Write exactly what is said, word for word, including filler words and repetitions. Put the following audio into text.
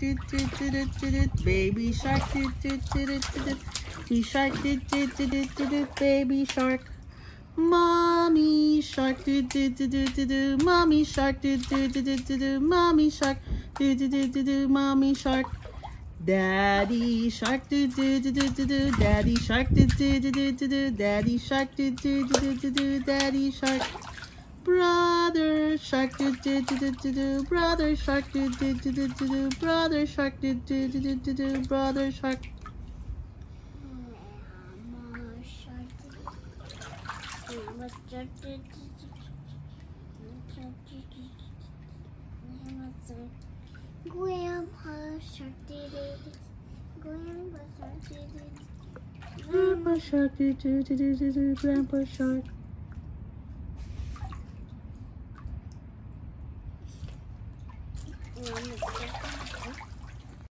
do do do do do do. Baby shark do do do do do do. Baby shark do do do do do do. Baby shark. Mommy shark do do do do do do. Mommy shark do do do do do do. Mommy shark do do do do do. Mommy shark. Daddy shark do do do do do do. Daddy shark do do do do do do. Daddy shark do do do do do do. Daddy shark. Brother shark do do do do do do. Brother shark do do do do do do. Brother shark do do do do do do. Brother shark. Grandpa shark did it. Grandpa shark did it. Grandpa shark do do do do do do. Grandpa shark.